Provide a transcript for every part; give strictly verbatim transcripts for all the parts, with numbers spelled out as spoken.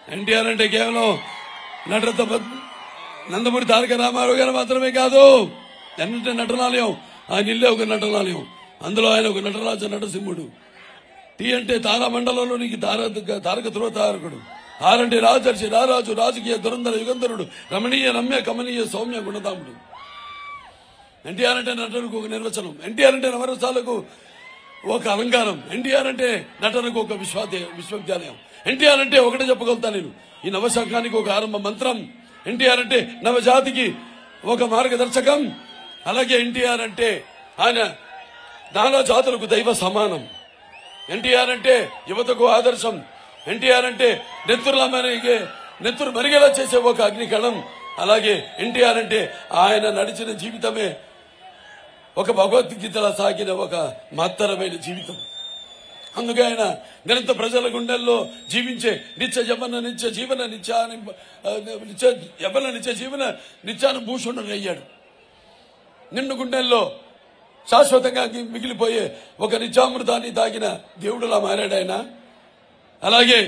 ఎన్టీఆర్ అంటే కేవలం నటరత్న నందమూరి తారక రామారావు గారు మాత్రమే కాదు. ఎన్నంటే నటనాలయం, ఆయన ఇల్లే ఒక నటనాలయం. అందులో ఆయన ఒక నటరాజ నటసింహుడు. టీ అంటే తారామండలంలోనికి తారక ధ్రువతారకుడు. ఆర్ అంటే రాజర్షి, రారాజు, రాజకీయ దురంధర యుగంధరుడు, రమణీయ రమ్య కమనీయ సౌమ్య గుణధాముడు. ఎన్టీఆర్ అంటే నటనకు ఒక నిర్వచనం. ఎన్టీఆర్ అంటే నవరసాలకు ఒక అలంకారం. ఎన్టీఆర్ అంటే నటనకు ఒక విశ్వవిద్యాలయం. ఎన్టీఆర్ అంటే ఒకటే చెప్పగలుగుతా నేను, ఈ నవశాఖానికి ఒక ఆరంభ మంత్రం. ఎన్టీఆర్ అంటే నవజాతికి ఒక మార్గదర్శకం. అలాగే ఎన్టీఆర్ అంటే ఆయన నానా జాతులకు దైవ సమానం. ఎన్టీఆర్ అంటే యువతకు ఆదర్శం. ఎన్టీఆర్ అంటే నెత్తురులా మరిగే నెత్తురు మరిగేలా చేసే ఒక అగ్నికణం. అలాగే ఎన్టీఆర్ అంటే ఆయన నడిచిన జీవితమే ఒక భగవద్గీతలా సాగిన ఒక మహత్తరమైన జీవితం. అందుకే ఆయన నిరంతర ప్రజల గుండెల్లో జీవించే నిత్య యవ్వన నిత్య జీవన నిత్యాని నిత్య యవ్వన నిత్య జీవన నిత్యానుభూషణుడు అయ్యాడు. నిన్ను గుండెల్లో శాశ్వతంగా మిగిలిపోయే ఒక నిత్యామృతాన్ని తాగిన దేవుడులా మారాడు ఆయన. అలాగే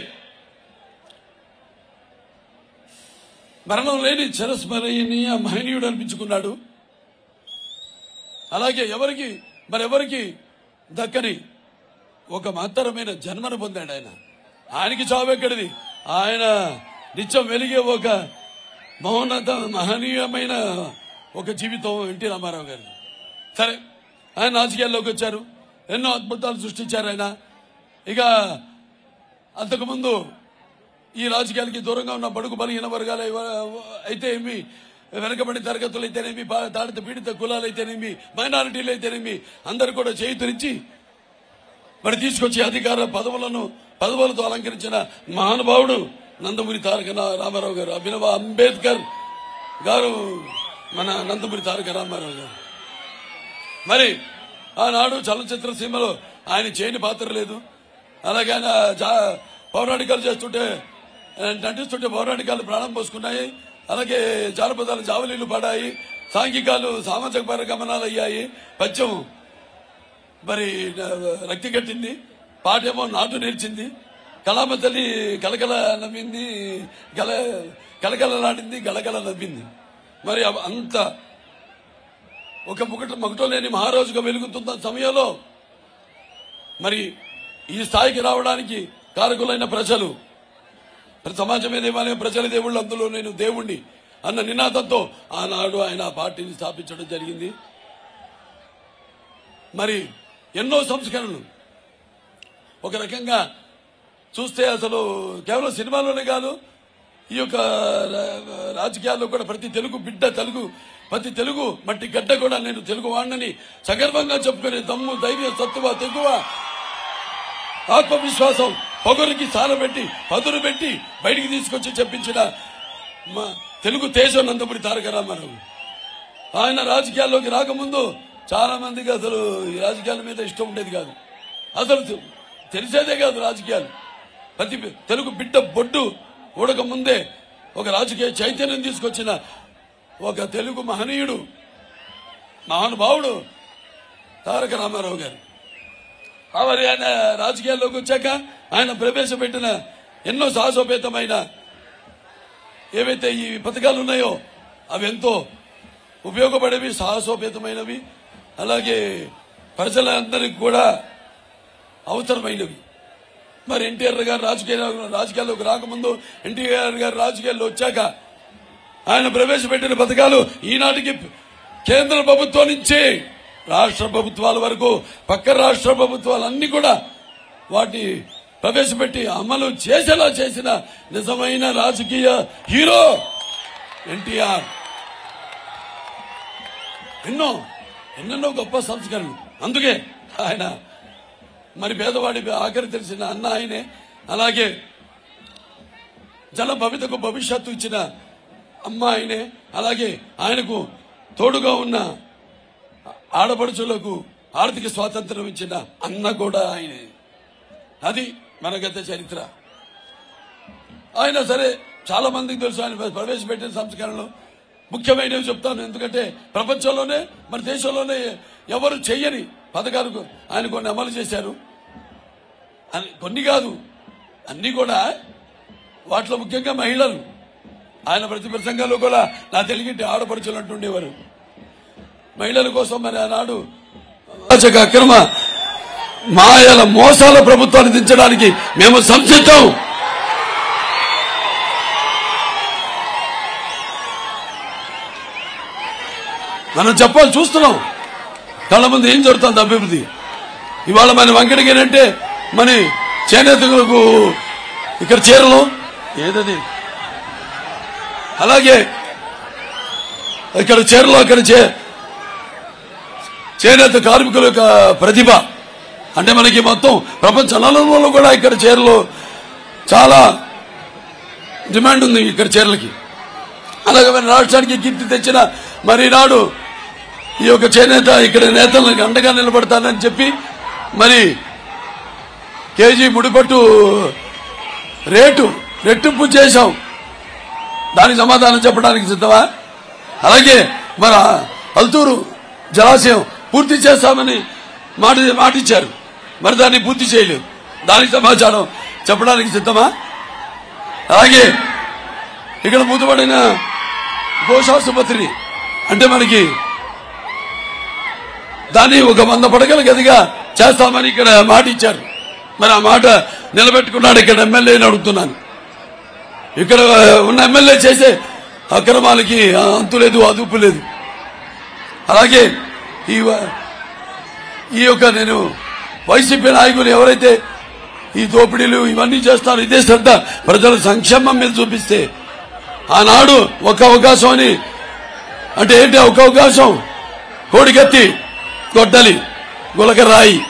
మరణం లేని చిరస్మరణీయ మహనీయుడు అనిపించుకున్నాడు. అలాగే ఎవరికి మరెవరికి దక్కని ఒక మహత్తరమైన జన్మను పొందాడు ఆయన. ఆయనకి చావెక్కడిది. ఆయన నిత్యం వెలిగే ఒక మహోన్నత మహనీయమైన ఒక జీవితం ఎన్టీ రామారావు గారు. సరే, ఆయన రాజకీయాల్లోకి వచ్చారు, ఎన్నో అద్భుతాలు సృష్టించారు ఆయన. ఇక అంతకుముందు ఈ రాజకీయాలకి దూరంగా ఉన్న బడుగు బలహీన వర్గాలు అయితే ఏమి, వెనకబడి తరగతులు అయితేనేమి, తాడిత పీడిత కులాలు అయితేనేమి, మైనారిటీలు అయితేనేమి, అందరు కూడా చేతులిచ్చి మరి తీసుకొచ్చి అధికార పదవులను పదవులతో అలంకరించిన మహానుభావుడు నందమూరి తారక రామారావు గారు. అభినవ అంబేద్కర్ గారు మన నందమూరి తారక రామారావు గారు. మరి ఆనాడు చలనచిత్ర సీమలో ఆయన చేయని పాత్ర లేదు. అలాగే ఆయన పౌరాణికాలు చేస్తుంటే నటిస్తుంటే పౌరాణికాలు ప్రాణం పోసుకున్నాయి. అలాగే జానపదాలు జావలీలు పడాయి, సాంఘికాలు సామాజిక పరిగమనాలు అయ్యాయి, పద్యం మరి రక్తి కట్టింది, పాటేమో నాటు నేర్చింది, కళామ తల్లి కలకల నవ్వింది, గల కలకలలాడింది, గలగల నవ్వింది. మరి అంత ఒక ముకట మగటో లేని మహారాజుగా వెలుగుతున్న సమయంలో మరి ఈ స్థాయికి రావడానికి కారకులైన ప్రజలు, సమాజమే దేవాలయం, ప్రజల దేవుళ్ళు, అందులో నేను దేవుణ్ణి అన్న నినాదంతో ఆనాడు ఆయన పార్టీని స్థాపించడం జరిగింది. మరి ఎన్నో సంస్కరణలు ఒక రకంగా చూస్తే అసలు కేవలం సినిమాలోనే కాదు, ఈ యొక్క రాజకీయాల్లో కూడా ప్రతి తెలుగు బిడ్డ, తెలుగు ప్రతి తెలుగు మట్టి గడ్డ కూడా నేను తెలుగు వాడినని సగర్వంగా చెప్పుకునే దమ్ము, ధైర్యం, సత్తువ, తెగువ, ఆత్మవిశ్వాసం పొగరికి సాలబెట్టి పదును పెట్టి బయటికి తీసుకొచ్చి చెప్పించిన మా తెలుగు తేజం నందమూరి తారక రామారావు. ఆయన రాజకీయాల్లోకి రాకముందు చాలా మందికి అసలు ఈ రాజకీయాల మీద ఇష్టం ఉండేది కాదు, అసలు తెలిసేదే కాదు రాజకీయాలు. ప్రతి తెలుగు బిడ్డ బొడ్డు ఊడక ముందే ఒక రాజకీయ చైతన్యం తీసుకొచ్చిన ఒక తెలుగు మహనీయుడు, మహానుభావుడు తారక రామారావు గారు. మరి ఆయన రాజకీయాల్లోకి వచ్చాక ఆయన ప్రవేశపెట్టిన ఎన్నో సాహసోపేతమైన ఏవైతే ఈ పథకాలు ఉన్నాయో అవి ఎంతో ఉపయోగపడేవి, సాహసోపేతమైనవి, అలాగే ప్రజలందరికీ కూడా అవసరమైనవి. మరి ఎన్టీఆర్ గారు రాజకీయ రాజకీయాల్లోకి రాకముందు, ఎన్టీఆర్ గారు రాజకీయాల్లో వచ్చాక ఆయన ప్రవేశపెట్టిన పథకాలు ఈనాటికి కేంద్ర ప్రభుత్వం నుంచి రాష్ట్ర ప్రభుత్వాల వరకు పక్క రాష్ట్ర ప్రభుత్వాలన్నీ కూడా వాటి ప్రవేశపెట్టి అమలు చేసేలా చేసిన నిజమైన రాజకీయ హీరో ఎన్టీఆర్. ఎన్నో ఎన్నెన్నో గొప్ప సంస్కరణలు. అందుకే ఆయన మరి పేదవాడి ఆఖరి తెలిసిన అన్న ఆయనే. అలాగే జన భవితకు భవిష్యత్తు ఇచ్చిన అమ్మ ఆయనే. అలాగే ఆయనకు తోడుగా ఉన్న ఆడపడుచులకు ఆర్థిక స్వాతంత్రం ఇచ్చిన అన్న కూడా ఆయనే. అది మన గత చరిత్ర. ఆయన సరే చాలా మందికి తెలుసు ఆయన ప్రవేశపెట్టిన సంస్కరణలు ముఖ్యమైనవి చెప్తాను. ఎందుకంటే ప్రపంచంలోనే మన దేశంలోనే ఎవరు చెయ్యని పథకాలు ఆయన కొన్ని అమలు చేశారు. కొన్ని కాదు, అన్ని కూడా వాటిలో ముఖ్యంగా మహిళలు. ఆయన ప్రతి ప్రసంగాల్లో కూడా నా తెలుగింటి ఆడపడుచులు అంటుండేవారు. మహిళల కోసం మరి ఆనాడు అక్రమ మాయల మోసాల ప్రభుత్వాన్ని దించడానికి మేము సంసిద్ధం. మనం చెప్పాలి, చూస్తున్నాం కళ్ళ ముందు ఏం జరుగుతుంది అభివృద్ధి. ఇవాళ మన వెంకటగిరి అంటే మన చేనేతలకు ఇక్కడ చీరలు ఏదది, అలాగే ఇక్కడ చీరలు అక్కడ చేనేత కార్మికుల యొక్క ప్రతిభ అంటే మనకి మొత్తం ప్రపంచ నలుమూలలో కూడా ఇక్కడ చీరలు చాలా డిమాండ్ ఉంది ఇక్కడ చీరలకి. అలాగే మన రాష్ట్రానికి కీర్తి తెచ్చిన మరి నాడు ఈ యొక్క చేనేత ఇక్కడ నేతలకు అండగా నిలబడతానని చెప్పి మరి కేజీ ముడిపట్టు రేటు రెట్టింపు చేశాం. దానికి సమాధానం చెప్పడానికి సిద్ధమా? అలాగే మన అల్తూరు జలాశయం పూర్తి చేస్తామని మాట మాటిచ్చారు, మరి దాన్ని పూర్తి చేయలేదు. దానికి సమాచారం చెప్పడానికి సిద్ధమా? అలాగే ఇక్కడ మూతపడిన గోశాసుపత్రి అంటే మనకి దాన్ని ఒక వంద పడగల గదిగా చేస్తామని ఇక్కడ మాట ఇచ్చారు. మరి ఆ మాట నిలబెట్టుకున్నాడు ఇక్కడ ఎమ్మెల్యేని అడుగుతున్నాను. ఇక్కడ ఉన్న ఎమ్మెల్యే చేసే అక్రమాలకి అంతు లేదు, అదుపు లేదు. అలాగే ఈ ఈ యొక్క నేను వైసీపీ నాయకులు ఎవరైతే ఈ దోపిడీలు ఇవన్నీ చేస్తారో ఇదే శ్రద్ధ ప్రజల సంక్షేమం మీద చూపిస్తే ఆనాడు ఒక అవకాశం అని అంటే ఏంటి ఒక అవకాశం, కోడికత్తి గొడ్డలి గులకరాయి.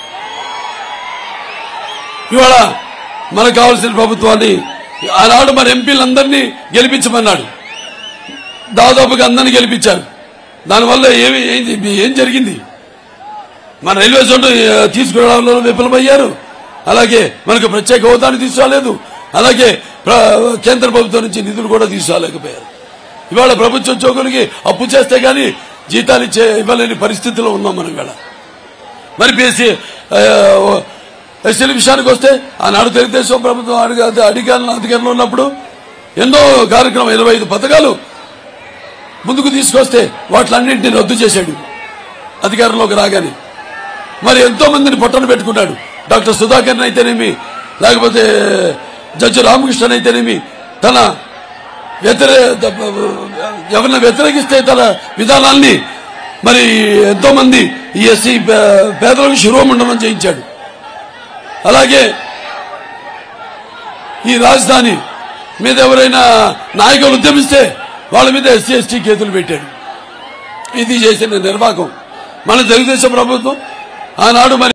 ఇవాళ మనకు కావాల్సిన ప్రభుత్వాన్ని ఆనాడు మన ఎంపీలందరినీ గెలిపించమన్నాడు. దాదాపుగా అందరినీ గెలిపించారు. దానివల్ల ఏమి ఏం జరిగింది? మన రైల్వే జోన్ తీసుకురావడంలో విఫలమయ్యారు. అలాగే మనకు ప్రత్యేక హోదాని తీసుకురాలేదు. అలాగే కేంద్ర ప్రభుత్వం నుంచి నిధులు కూడా తీసుకురాలేకపోయారు. ఇవాళ ప్రభుత్వ ఉద్యోగులకి అప్పు చేస్తే గానీ జీతాలు ఇచ్చే ఇవ్వలేని పరిస్థితిలో ఉన్నాం మనం ఇవాళ. మరి బీఎస్సీ ఎస్సీల విషయానికి వస్తే ఆనాడు తెలుగుదేశం ప్రభుత్వం అధికారులు అధికారంలో ఉన్నప్పుడు ఎన్నో కార్యక్రమం ఇరవై ఐదు పథకాలు ముందుకు తీసుకొస్తే వాటిలన్నింటినీ రద్దు చేశాడు అధికారంలోకి రాగానే. మరి ఎంతో మందిని పొట్టన పెట్టుకున్నాడు. డాక్టర్ సుధాకర్ అయితేనేమి, లేకపోతే జడ్జి రామకృష్ణన్ అయితేనేమి, తన వ్యతిరే ఎవరిని వ్యతిరేకిస్తే తన విధానాల్ని మరి ఎంతో మంది ఈ ఎస్సీ పేదలకు శిరోమండనం చేయించాడు. అలాగే ఈ రాజధాని మీద ఎవరైనా నాయకులు ఉద్యమిస్తే వాళ్ళ మీద ఎస్సీ ఎస్టీ కేసులు పెట్టాడు. ఇది చేసిన నిర్వాహకం మన తెలుగుదేశం ప్రభుత్వం ఆనాడు. మరి